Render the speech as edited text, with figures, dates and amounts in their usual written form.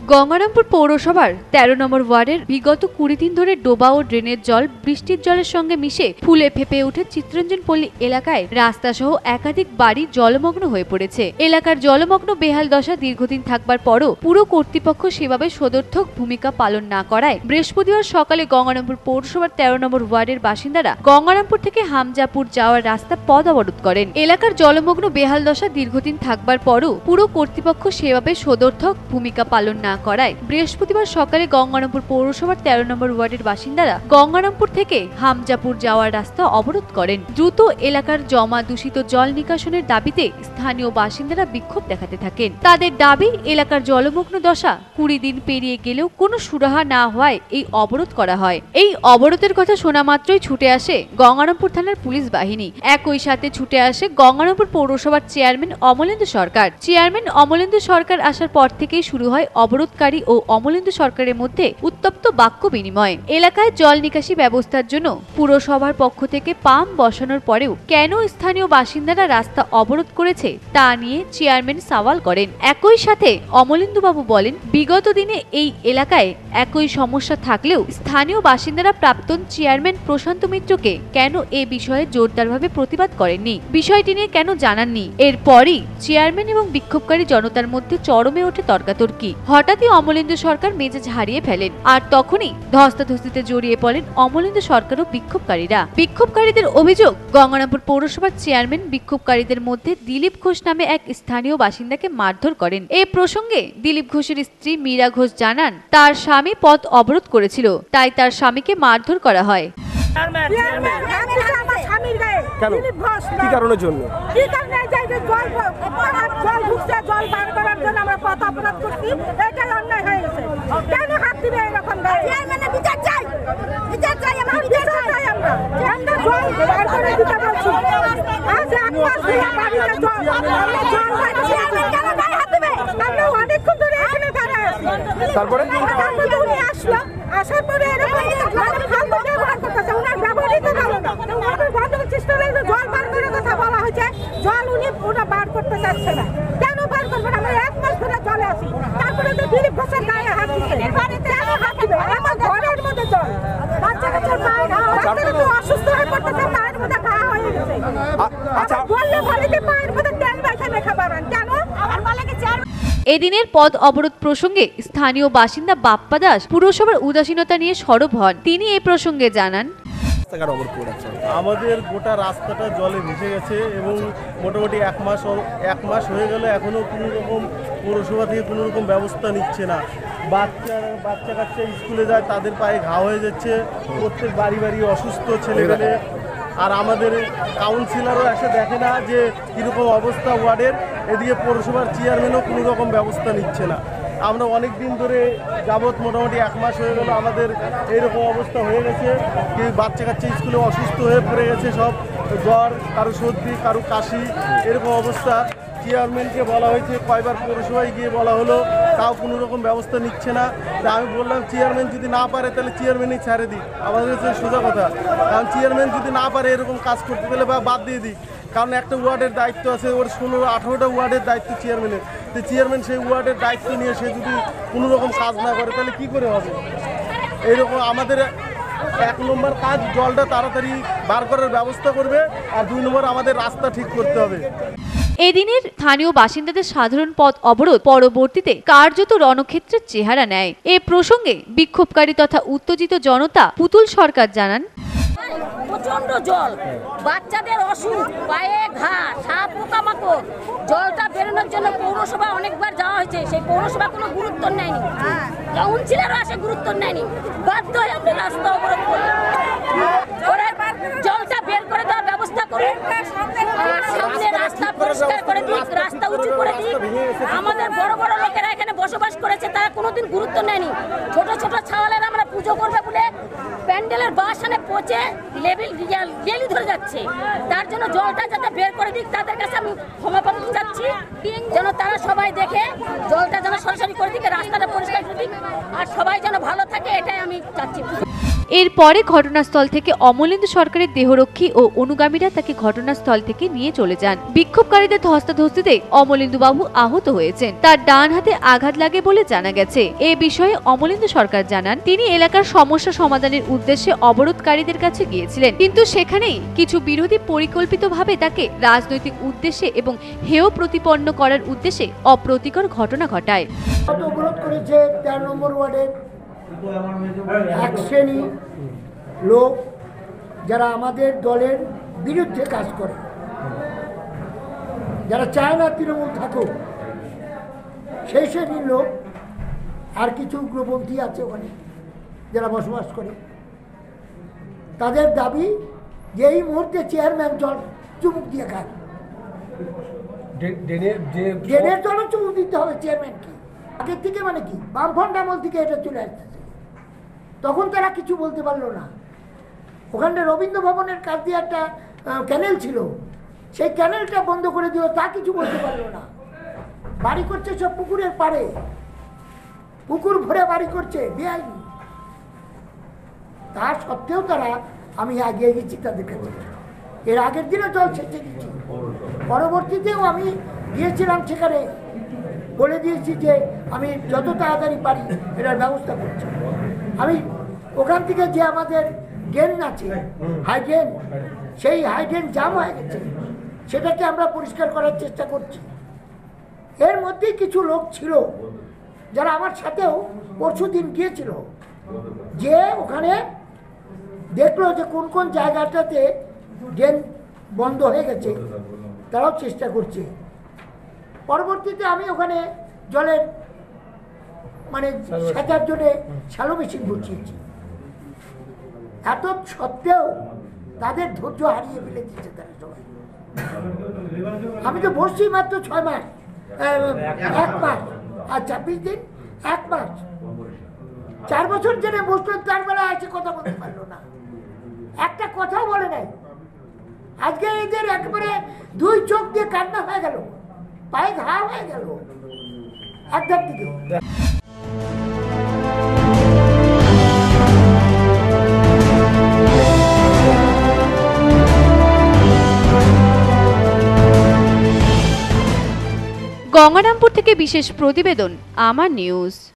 গঙ্গারামপুর পৌরসভার ১৩ নম্বর ওয়ার্ডের বিগত ২০ দিন ধরে ডোবা ও ড্রেনের জল বৃষ্টির জলের সঙ্গে মিশে ফুলে ফেঁপে ওঠে চিত্তরঞ্জনপল্লী এলাকায় রাস্তাসহ একাধিক বাড়ি জলমগ্ন হয়ে পড়েছে। এলাকার জলমগ্ন বেহাল দশা দীর্ঘদিন থাকবার পরও পুরো কর্তৃপক্ষ সেভাবে সদর্থক ভূমিকা পালন না করায় বৃহস্পতিবার সকালে গঙ্গারামপুর পৌরসভার ১৩ নম্বর ওয়ার্ডের বাসিন্দারা গঙ্গারামপুর থেকে হামজাপুর যাওয়ার রাস্তা পথ অবরোধ করেন। এলাকার জলমগ্ন বেহাল দশা দীর্ঘদিন থাকবার পরও পুরো কর্তৃপক্ষ সেভাবে সদর্থক ভূমিকা পালন না করায় বৃহস্পতিবার সকালে গঙ্গারামপুর পৌরসভার ১৩ নম্বর ওয়ার্ডের বাসিন্দারা গঙ্গারামপুর থেকে হামজাপুর যাওয়ার রাস্তা অবরোধ করেন। দ্রুত এলাকার জমা দূষিত জল নিকাশনের দাবিতে স্থানীয় বাসিন্দারা বিক্ষোভ দেখাতে থাকেন। তাদের দাবি, এলাকার জলমগ্ন দশা ২০ দিন পেরিয়ে গেলেও কোনো সুরাহা না হওয়ায় এই অবরোধ করা হয়। এই অবরোধের কথা শোনা মাত্রই ছুটে আসে গঙ্গারামপুর থানার পুলিশ বাহিনী। একই সাথে ছুটে আসে গঙ্গারামপুর পৌরসভার চেয়ারম্যান অমলেন্দু সরকার। চেয়ারম্যান অমলেন্দু সরকার আসার পর থেকেই শুরু হয় অবরোধকারী ও অমলেন্দু সরকারের মধ্যে উত্তপ্ত বাক্য বিনিময়। এলাকায় জল নিকাশি ব্যবস্থার জন্য পুরসভার পক্ষ থেকে পাম্প বসানোর পরেও কেন স্থানীয় বাসিন্দারা রাস্তা অবরোধ করেছে তা নিয়ে চেয়ারম্যান সওয়াল করেন। একই সাথে অমলেন্দু বাবু বলেন, বিগত দিনে এই এলাকায় একই সমস্যা থাকলেও স্থানীয় বাসিন্দারা প্রাক্তন চেয়ারম্যান প্রশান্ত মিত্রকে কেন এ বিষয়ে জোরদারভাবে প্রতিবাদ করেননি, বিষয়টি নিয়ে কেন জানাননি। এরপরই চেয়ারম্যান এবং বিক্ষোভকারী জনতার মধ্যে চরমে ওঠে তর্কাতর্কি। হঠাৎই অমলেন্দু সরকার মেজাজ হারিয়ে ফেলেন, আর তখনই ধস্তাধস্তিতে জড়িয়ে পড়েন অমলেন্দু সরকার ও বিক্ষোভকারীরা। বিক্ষোভকারীদের অভিযোগ, গঙ্গারামপুর পৌরসভার চেয়ারম্যান বিক্ষোভকারীদের মধ্যে দিলীপ ঘোষ নামে এক স্থানীয় বাসিন্দাকে মারধর করেন। এ প্রসঙ্গে দিলীপ ঘোষের স্ত্রী মীরা ঘোষ জানান, তার স্বামী পথ অবরোধ করেছিল, তাই তার স্বামীকে মারধর করা হয়। কি কারণের জন্য? জল ঢুকছে, জল বার করার জন্য আমরা পথ অবরোধ করছি। এটাই অন্যায় হয়ে গেছে। কেন হাত দিবে এরকম? বিচার চাই, বিচার চাই, আমরা বিচার চাই। আমরা জল বার করে দিতে বলছি। আজ এক মাস ধরে বাড়িতে জল, আমরা জল পাচ্ছি। কেন গায়ে হাত দিবে? আমরা অনেকক্ষণ ধরে এখানে দাঁড়ায় আছি। তারপরে উনি আসলো, আসার পরে এরকম ফালতু ব্যবহার করতেছে। ওনার ব্যবহারই তো ভালো না। ওনার গন্ডগোল সৃষ্টি হলে জল বার করার কথা বলা হয়েছে, জল ওরা বার করতে চাচ্ছে না। কেন বার করবে? আমরা এক মাস ধরে জলে আছি। তারপরে তো দিলীপ ঘোষের গায়ে হাত দিচ্ছে। কেন হাত দিবে? আমার ঘরের মধ্যে জল, বাচ্চা কাচ্চার পায়ের অসুস্থ হয়ে পড়তেছে, পায়ের মধ্যে ঘা হয়ে গেছে। আচ্ছা বললে বলে যে পায়ের মধ্যে তেল মাখা মেখা বাড়ান। কেন? আমার মালিকে চার এদিনের পথ অবরোধ প্রসঙ্গে স্থানীয় বাসিন্দা বাপ্পা দাস পুরসভার উদাসীনতা নিয়ে সরব হন। তিনি এই প্রসঙ্গে জানান, আমাদের গোটা রাস্তাটা জলে ভেসে গেছে এবং মোটামুটি এক মাস হয়ে গেল, এখনও কোনো রকম পৌরসভা থেকে কোনো রকম ব্যবস্থা নিচ্ছে না। বাচ্চা কাচ্চা স্কুলে যায়, তাদের পায়ে ঘা হয়ে যাচ্ছে, প্রত্যেক বাড়ি বাড়ি অসুস্থ ছেলেমেয়ে। আর আমাদের কাউন্সিলরও এসে দেখে না যে কীরকম অবস্থা ওয়ার্ডের। এদিকে পৌরসভার চেয়ারম্যানও কোনো রকম ব্যবস্থা নিচ্ছে না। আমরা অনেক দিন ধরে যাবৎ, মোটামুটি এক মাস হয়ে গেল, আমাদের এইরকম অবস্থা হয়ে গেছে। কেউ বাচ্চা কাচ্চা স্কুলে অসুস্থ হয়ে পড়ে গেছে, সব জ্বর, কারো সর্দি, কারো কাশি, এরকম অবস্থা। চেয়ারম্যানকে বলা হয়েছে, কয়বার পৌরসভায় গিয়ে বলা হলো, তাও কোনো রকম ব্যবস্থা নিচ্ছে না। তা আমি বললাম, চেয়ারম্যান যদি না পারে তাহলে চেয়ারম্যানই ছেড়ে দিই। আমাদের কাছে সোজা কথা, কারণ চেয়ারম্যান যদি না পারে এরকম কাজ করতে গেলে বা বাদ দিয়ে দিই। কারণ একটা ওয়ার্ডের দায়িত্ব আছে, ওর 16-18টা ওয়ার্ডের দায়িত্ব চেয়ারম্যানের। তো চেয়ারম্যান সেই ওয়ার্ডের দায়িত্ব নিয়ে সে যদি কোনো রকম কাজ না করে তাহলে কি করে হবে? এইরকম আমাদের 1 নম্বর কাজ, জলটা তাড়াতাড়ি বার করার ব্যবস্থা করবে, আর 2 নম্বর আমাদের রাস্তা ঠিক করতে হবে। এদিনের স্থানীয় বাসিন্দাদের সাধারণ পথ অবরোধ পরবর্তীতে কার্যত রণক্ষেত্রের চেহারা নেয়। এ প্রসঙ্গে বিক্ষোভকারী তথা উত্তেজিত জনতা পুতুল সরকার জানান, প্রচন্ড জল, বাচ্চাদের অসুখ, পায়ে ঘা, সাপ পোকামাকড়, জলটা বেরোনোর জন্য পৌরসভা অনেকবার যাওয়া হয়েছে, সেই পৌরসভা কোনো গুরুত্ব নেয়নি। কাউন্সিলরও আসে গুরুত্ব নেয়নি। বাধ্য হয়ে আমরা রাস্তা অবরোধ করি। জলটা বের করে দেওয়ার ব্যবস্থা করুন, সামনে রাস্তা পরিষ্কার করে দিক, রাস্তা উঁচু করে দিক। আমাদের বড় বড় লোকেরা এখানে বসবাস করেছে, তারা কোনোদিন গুরুত্ব নেয়নি। ছোট ছোট ছাওয়ালেরা আমরা পুজো করবে বলে প্যান্ডেলের বাসানে পচে লেলি ধরে যাচ্ছে। তার জন্য জলটা যাতে বের করে দিক, তাদের কাছে আমি ক্ষমা প্রার্থনা চাচ্ছি, যেন তারা সবাই দেখে জলটা যেন সরাসরি করে দিকে, রাস্তাটা পরিষ্কার করে দিক, আর সবাই যেন ভালো থাকে, এটাই আমি চাচ্ছি। এরপরে ঘটনাস্থল থেকে অমলেন্দু সরকারের দেহরক্ষী ও অনুগামীরা তাকে ঘটনাস্থল থেকে নিয়ে চলে যান। বিক্ষোভকারীদের ধস্তাধস্তিতে অমলেন্দু বাবু আহত হয়েছেন, তার ডান হাতে আঘাত লাগে বলে জানা গেছে। এ বিষয়ে অমলেন্দু সরকার জানান, তিনি এলাকার সমস্যা সমাধানের উদ্দেশ্যে অবরোধকারীদের কাছে গিয়েছিলেন, কিন্তু সেখানেই কিছু বিরোধী পরিকল্পিতভাবে তাকে রাজনৈতিক উদ্দেশ্যে এবং হেয় প্রতিপন্ন করার উদ্দেশ্যে অপ্রীতিকর ঘটনা ঘটায়। অবরোধ করেছে 13 নম্বর ওয়ার্ডের এক শ্রেণী লোক যারা আমাদের দলের বিরুদ্ধে কাজ করে, যারা চায় না তৃণমূল থাকুক, সেই শ্রেণীর লোক। আর কিছু উগ্রপন্থী আছে ওখানে যারা বসবাস করে। তাদের দাবি যে এই মুহূর্তে চেয়ারম্যান জল চুমুক দিয়ে খায়, ড্রেনের জল চুমুক দিতে হবে চেয়ারম্যানকে। আগের থেকে মানে কি বামফ্রন্ট আমল থেকে এটা চলে আসতেছে, তখন তারা কিছু বলতে পারলো না। ওখানে রবীন্দ্র ভবনের কাছ দিয়ে একটা ক্যানেল ছিল, সেই ক্যানেলটা বন্ধ করে দিল, তা কিছু বলতে পারলো না। বাড়ি করছে সব পুকুরের পাড়ে, পুকুর ভরে বাড়ি করছে বেআইনি। তা সত্ত্বেও তারা, আমি এগিয়ে গেছি তাদের কাছে, এর আগের দিনে জল ছেঁচে দিচ্ছি, পরবর্তীতেও আমি গিয়েছিলাম সেখানে, বলে দিয়েছি যে আমি যত তাড়াতাড়ি পারি এটার ব্যবস্থা করছি। আমি ওখান থেকে যে আমাদের ড্রেন আছে, হাইড্রেন, সেই হাইড্রেন জাম হয়ে গেছে, সেটাকে আমরা পরিষ্কার করার চেষ্টা করছি। এর মধ্যেই কিছু লোক ছিল যারা আমার সাথেও পরশু দিন গিয়েছিল, যে ওখানে দেখলো যে কোন কোন জায়গাটাতে ড্রেন বন্ধ হয়ে গেছে, তারাও চেষ্টা করছে। পরবর্তীতে আমি ওখানে জলের মানে সেটার জন্য শ্যালো মেশিন বসিয়েছি। এত সত্ত্বেও তাদের ধৈর্য হারিয়ে ফেলে দিচ্ছে তারা সবাই। আমি তো বসছি মাত্র 6 মাস, 1 মাস আর 26 দিন, 1 মাস। 4 বছর জেনে বসলেন, তার বেলায় এসে কথা বলতে পারলো না, একটা কথাও বলে নাই। আজকে এদের একবারে 2 চোখ দিয়ে কান্না হয়ে গেল, পায়ে ঘা হয়ে গেল একদার দিকে। গঙ্গারামপুর থেকে বিশেষ প্রতিবেদন, আমার নিউজ।